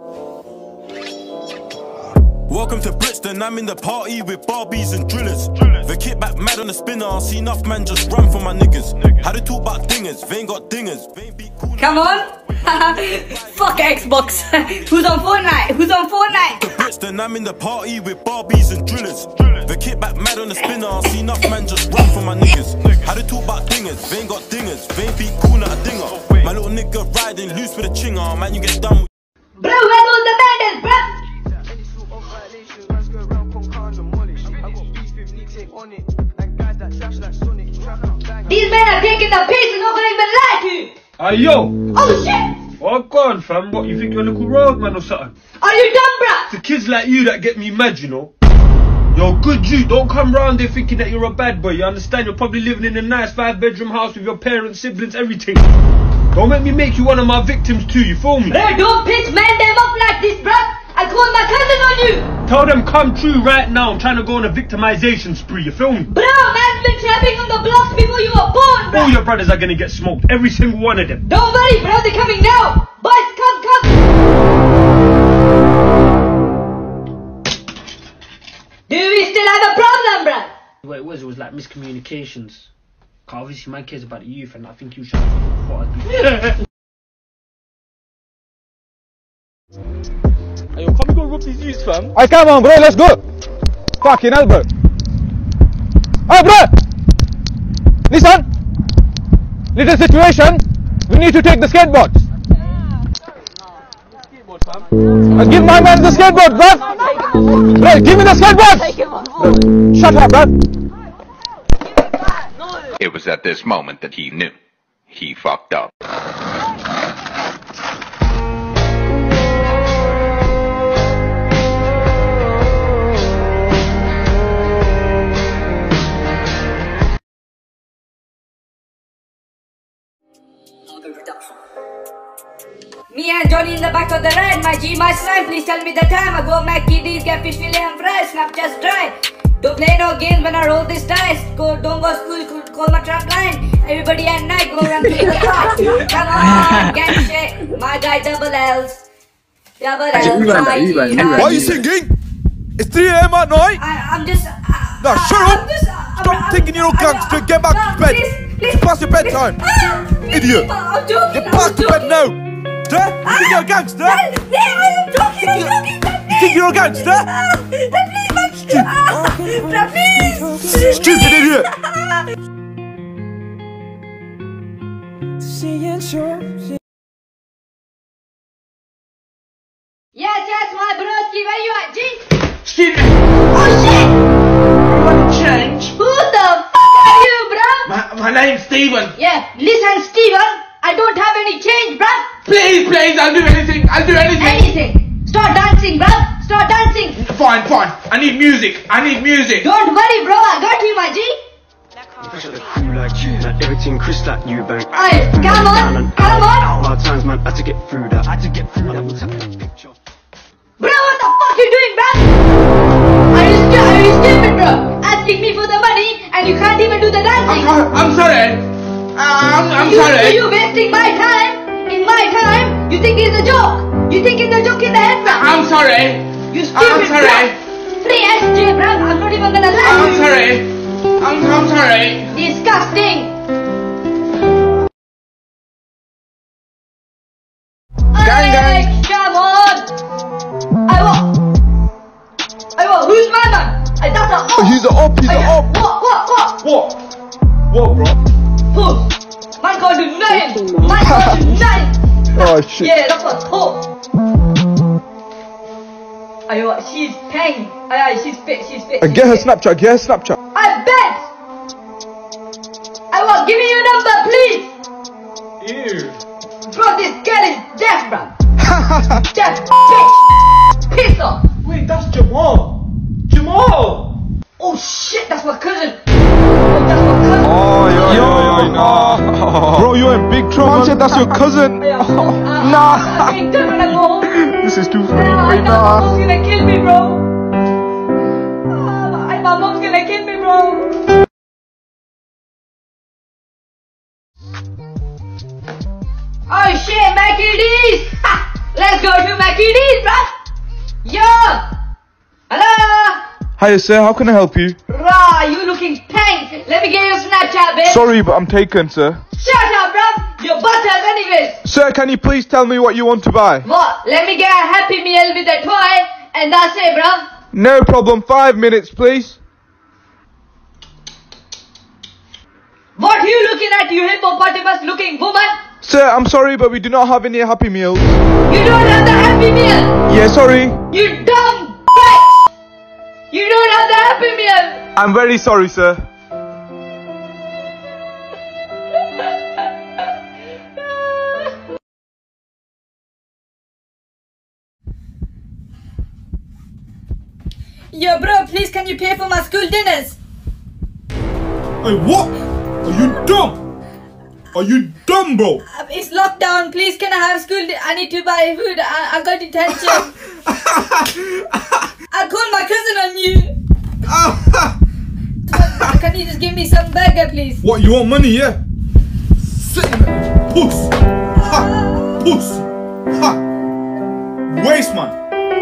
Welcome to Brixton, I'm in the party with Barbies and drillers. The kit back mad on the spinner, I see enough man just run for my niggas. How to talk about dingers, they ain't got dingers. They ain't be cool. Come on! Fuck Xbox! Who's on Fortnite? Who's on Fortnite? To Brixton, I'm in the party with Barbies and drillers. The kit back mad on the spinner, I see enough man just run for my niggas. How to talk about dingers, they ain't got dingers. They ain't be cool, not a dinger. My little nigga riding loose with a chinger, man, you get done with. Bro, where all the bandits, bro? These men are taking the piss and not gonna even lie to you! Hey yo! Oh shit! What gone, fam? What, you think you're a little roadman or something? Are you dumb, bruh? It's the kids like you that get me mad, you know? You're good, you. Don't come round there thinking that you're a bad boy, you understand? You're probably living in a nice 5-bedroom house with your parents, siblings, everything. Don't make me make you one of my victims too, you feel me? Bro, don't piss man them up like this, bruh! I called my cousin on you! Tell them come true right now. I'm trying to go on a victimization spree, you feel me? Bro, man's been trapping on the blocks before you were born, bro! All your brothers are gonna get smoked, every single one of them. Don't worry, bro, they're coming now! Boys, come! Do we still have a problem, bro? What it was like miscommunications. Cause obviously my cares about the youth and I think you should have thought I'd be... Hey, yo, can we go rob these youths, fam? Hey, come on, bro, let's go. Fucking hell, bro. Hey, bro. Listen. Little situation. We need to take the skateboards. Give my man the skateboard, bro. Bro, give me the skateboard. Shut up, bro. It was at this moment that he knew. He fucked up. Me and Johnny in the back of the ride, my G, my slime, please tell me the time. I go Mackie D's, get fish fillet and fries, snap just dry. Don't play no games when I roll this dice. Don't go school, call my trap line. Everybody at night, go run to the car. Come on, gang shit, my guy double L's. Double L's, my G, Why are you singing? It's 3 AM at night. I'm just... No, shut up. Stop thinking you're a gangster, get back to bed. Please. It's past your bedtime. Idiot. I'm joking. Get back to bed now. You think you're a gangster? I'm joking. You think you're a gangster? Please. Stupid idiot. Yes, my broski, where you at, G? Steven! Oh shit! You want to change? Who the fuck are you, bro? My name's Steven. Yeah, listen, Steven, I don't have any change, bruh. Please, I'll do anything. I'll do anything. Anything. Start dancing, bruh. Start dancing. Fine. I need music. Don't worry, bro. I got you, my G. Like you, not everything Chris like you, bang. Aye, come on. Hard times, man, I had to get through that. Picture. Bro, what the fuck you doing, bro? Are you stupid, bro? Asking me for the money and you can't even do the dancing. I'm sorry. I'm sorry. Are you wasting my time? In my time? You think it's a joke? You think it's a joke in the head, bro? I'm sorry. You stupid, bro. Free SJ, bro. I'm not even gonna lie to you. Sorry. I'm sorry. Disgusting. Gang. Come on. I want. Who's my man? That's a op. He's a op. What, bro? Who? Man can't do nothing. Oh shit. Yeah, that's a top. She's paying. She's fit. Get her Snapchat. I bet. Give me your number, please. Ew. Bro, this girl is deaf, bro. Deaf bitch. Piss off. Wait, that's Jamal. Oh shit, that's my cousin. Oh, yo, no. Bro, you're in big trouble. Man said that's your cousin. Nah. I ain't done when I go home. This is too funny. My mom's gonna kill me, bro. My mom's gonna kill me, bro. Oh shit, Mackie D's! Let's go to Mackie D's, Hiya sir, how can I help you? Rah, you looking tank. Let me get your Snapchat, babe. Sorry, but I'm taken, sir. Shut up, bruv. You're butthurt anyways. Sir, can you please tell me what you want to buy? What? Let me get a Happy Meal with a toy, and that's it, bruv. No problem, 5 minutes, please. What are you looking at, you hippopotamus looking woman? Sir, I'm sorry, but we do not have any Happy Meals. You don't have the Happy Meal. Yeah, sorry. You dumb bitch. You don't have the Happy Meal. I'm very sorry, sir. Yo, bro, please can you pay for my school dinners? Hey, what? Are you dumb? Are you dumb, bro? It's lockdown. Please, can I have school? I need to buy food. I got detention. I'll call my cousin on you. Can you just give me some burger, please? What, you want money, yeah? Sit in there, puss. Ha, puss. Ha. Waste, man.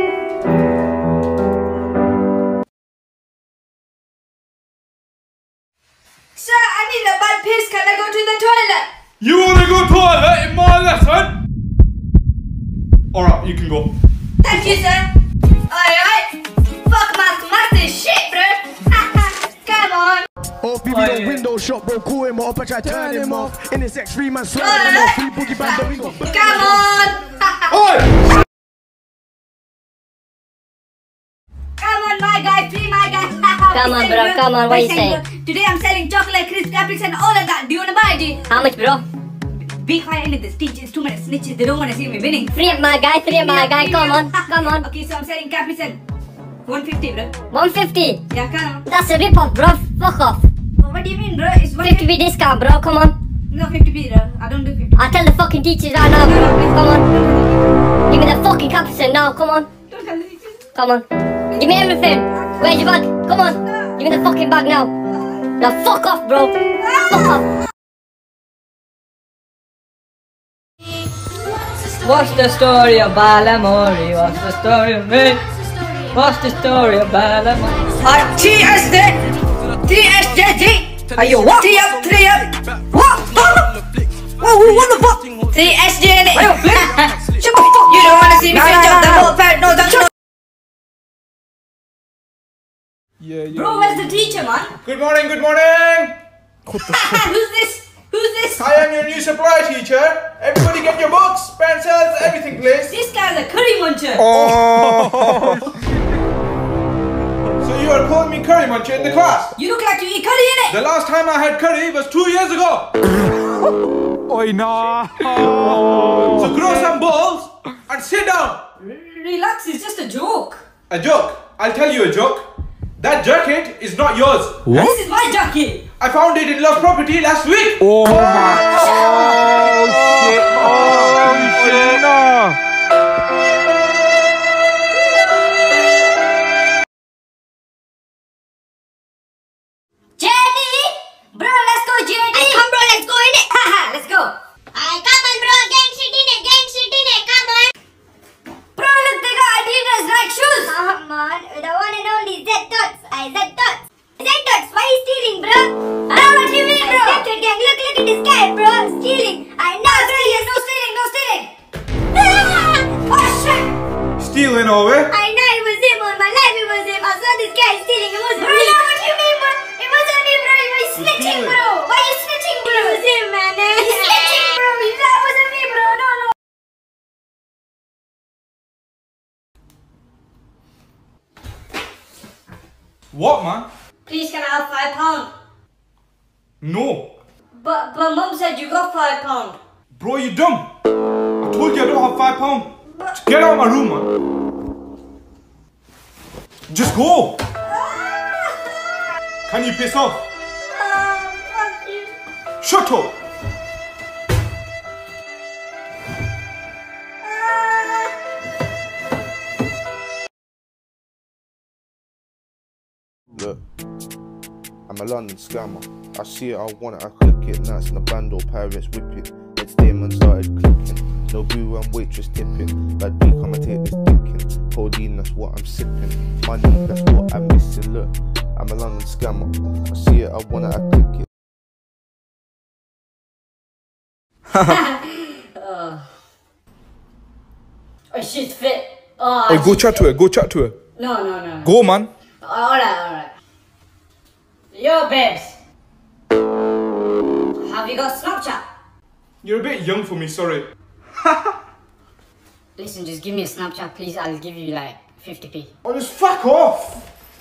Sir, I need a bad piss. Can I go to the toilet? You wanna go toilet in my lesson? Alright, you can go. Thank you, sir. Alright. Fuck master shit, bro. Come on. Oh, people don't window shop, bro. Call him up, I try to turn him off. In this X3 man, slam him off. Free boogie band, the window. Come on. Oi! Come on, my guy. Free my guy. Come on, bro. Come on. What are you saying? Today I'm selling chocolate, crisp, apples, and all of that. Do you wanna buy it? How much, bro? Be quiet in this. Teachers, too many snitches. They don't wanna see me winning. Free up my guy. Free up my guy. Come on. Come on. Okay, so I'm selling Capri-Sun. 150, bro. 150. Yeah, come on. That's a rip-off, bro. Fuck off. What do you mean, bro? It's 50p discount, bro. Come on. No, 50p, bro. I don't do 50p. I'll tell the fucking teachers right now, bro. Come on. Give me the fucking Capri-Sun now. Come on. Don't tell the teachers. Come on. Give me everything. Where's your bag? Come on. Give me the fucking bag now. Now fuck off, bro. Fuck off. What's the story of Balamori? What's the story of me? What's the story of Balamori? TSD! TSJG! Are you what? T up, 3 up! What? What the fuck? TSJ in it! Shut the fuck! You don't wanna see me switch up the whole part, no, that's not. Yeah. Bro, where's the teacher, man? Good morning, good morning! Who's this? Who's this? I am your new supply teacher. Everybody get your books, pencils, everything, please. This guy's a curry muncher. Oh! So you are calling me curry muncher in the class? You look like you eat curry, innit? The last time I had curry was 2 years ago. Oi, nah. So grow some balls and sit down. Relax, it's just a joke. A joke. I'll tell you a joke. That jacket is not yours. What? This is my jacket. I found it in lost property last week. Oh my. Oh shit. Nah. JD! Bro, let's go, JD! Come, bro, let's go, innit? Haha, let's go. Come on, bro. Gang shit in it. Gang shit in it. Come on. Bro, look, they got Adidas Nike shoes. Come on. The one and only Z-Dots. Z-Dots. Z-Dots, why are you stealing, bro? Bro, what do you mean, bro? Accepted gang. Look at this guy, bro. Stealing. I know. Bro, yes, no stealing, no stealing. Oh, shit. Stealing over. I know it was him. On my life it was him. I saw this guy stealing. It wasn't Bro, me. what do you mean, bro? It wasn't me, bro. You were snitching, stealing. bro. Why are you snitching, bro? It was him, man. You're snitching, bro. That wasn't me, bro. No, no. What, man? Please, can I have £5? No. But mom said you got £5. Bro, you dumb. I told you I don't have £5. Get out of my room, man. Just go. Can you piss off? Fuck you. Shut up. Look, I'm a London scammer. I see it, I want it, I click it. Nights in the band or pirates whip it. Next day man started clicking. No boo and waitress tipping. Bad beat, come and take this thinking. Codeine, that's what I'm sipping. Money, that's what I'm missing. Look, I'm a London scammer. I see it, I wanna, I click it. Oh, she's fit. Oh, Hey, go chat to her. Go chat to her. No. Go, man. Alright. Yo, babes. Have you got Snapchat? You're a bit young for me, sorry. Listen, just give me a Snapchat, please. I'll give you like 50p. Oh, just fuck off!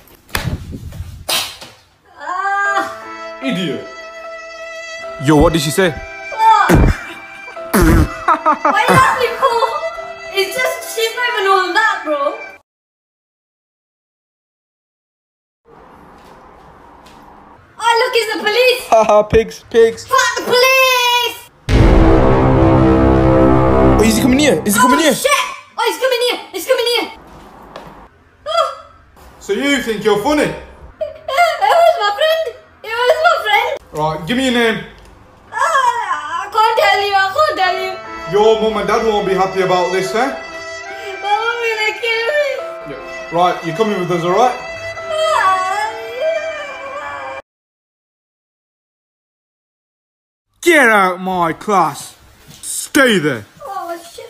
Idiot. Yo, what did she say? Why you ask me, cool? It's just, she's not even all that, bro. Oh, look, it's the police. Haha, pigs. Fuck the police! Oh, is he coming here? Is he coming here? Shit! Oh, he's coming here. Oh. So you think you're funny? It was my friend. Right, give me your name. I can't tell you. Your mum and dad won't be happy about this, eh? Mama will kill me. Yeah. Right, you're coming with us, alright? Get out my class. Stay there. Oh, shit.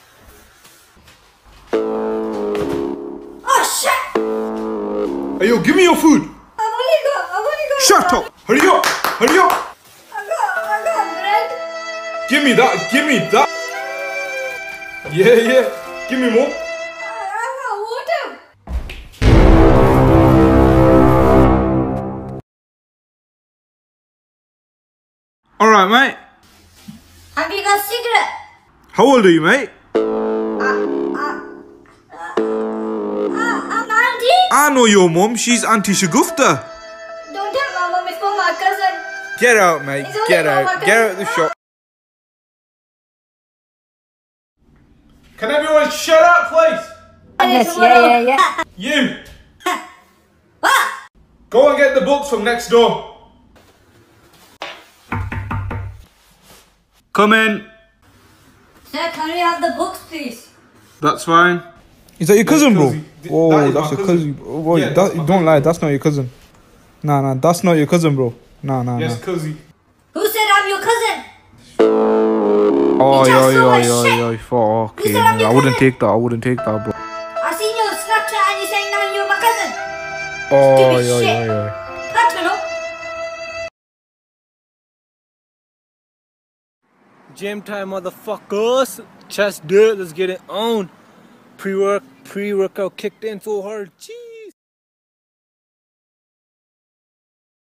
Oh, shit. Hey, yo, give me your food. I've only got Shut up. Hurry up. I got bread. Give me that. Yeah. Give me more. I got water. Alright, mate. Have you got cigarette? How old are you, mate? I'm Auntie. I know your mum. She's Auntie Shagufta. Don't tell my mom, it's for my cousin. Get out, mate. It's only Get for my out. cousin. Get out of the shop. Can everyone shut up, please? Yes, yeah. You. Go and get the books from next door. Come in. Sir, can we have the books, please? That's fine. Is that your cousin, bro? That Oh, is that's my your cousin. cousin. Oh, Yeah, that's my don't lie, that's not your cousin. Nah, that's not your cousin, bro. Nah. Yes, cozy. Who said I'm your cousin? Oh, You just saw my shit. fuck. You said I'm your I wouldn't cousin. take that, bro. I seen your Snapchat and you're saying now you're my cousin. Oh, Stupid shit. Can't turn up. Gym time, motherfuckers. Chest dirt, let's get it on. Pre-workout kicked in so hard. Jeez.